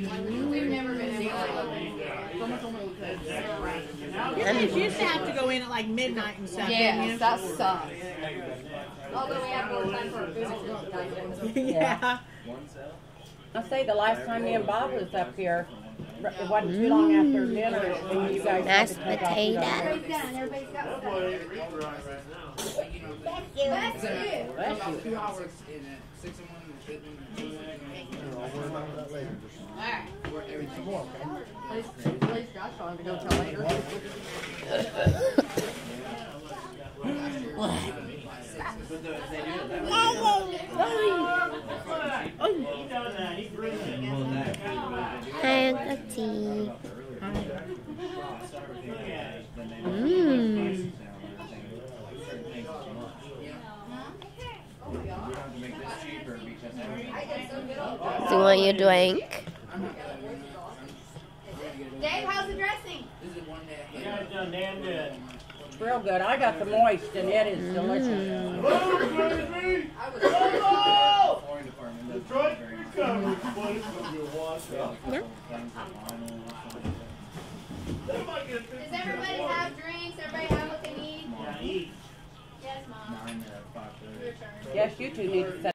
We've never been able You used to have to go in at like midnight and stuff. Yes, that sucks. Although we have more time for food. Yeah. I'll say the last time me and Bob was up here, it wasn't too long after dinner, and you guys Mashed potato. Everybody's done. Everybody's got stuff. That's it. Bless you. 2 hours in it. 6 in one, 8 in Alright. everything. At least Josh wanted to go till later. Handkerchief. Mmm. So what you drink? Dave, how's the dressing? Real good. I got the moist, and it is delicious. Does everybody have drinks? Everybody have what they need? Yes, Mom. Your turn. Yes, you two need to set